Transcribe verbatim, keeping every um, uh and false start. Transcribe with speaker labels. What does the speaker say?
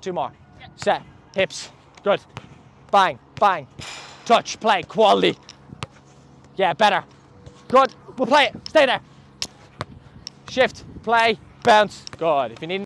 Speaker 1: two more. Set, hips, good. Bang, bang. Touch, play, quality. Yeah, better. Good, we'll play it, stay there. Shift, play, bounce. Good, if you need